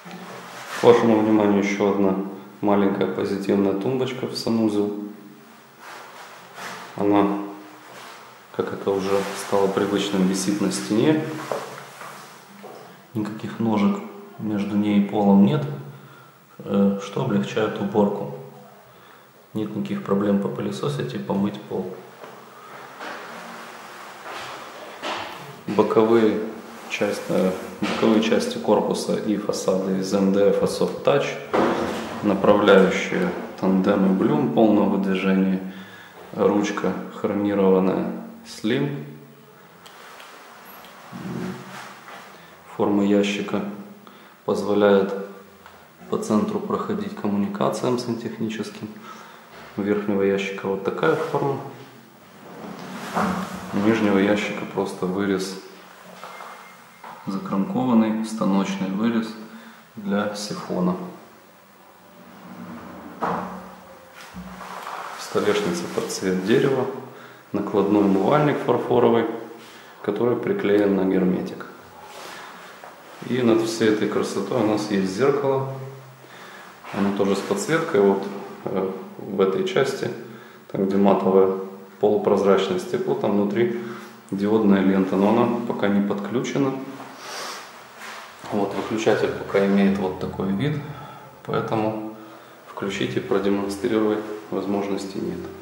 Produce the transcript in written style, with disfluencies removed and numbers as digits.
К вашему вниманию еще одна маленькая позитивная тумбочка в санузел. Она, как это уже стало привычным, висит на стене. Никаких ножек между ней и полом нет, что облегчает уборку. Нет никаких проблем попылесосить и помыть пол. Боковые части корпуса и фасады из МДФ Soft Touch, направляющие тандем и блюм полного выдвижения, ручка хромированная Slim, форма ящика позволяет по центру проходить коммуникациям сантехническим. У верхнего ящика вот такая форма, у нижнего ящика просто вырез закромкованный, станочный вырез для сифона. Столешница под цвет дерева, накладной умывальник фарфоровый, который приклеен на герметик. И над всей этой красотой у нас есть зеркало. Оно тоже с подсветкой. Вот в этой части, там где матовое полупрозрачное стекло, там внутри диодная лента, но она пока не подключена. Вот выключатель пока имеет вот такой вид, поэтому включить и продемонстрировать возможности нет.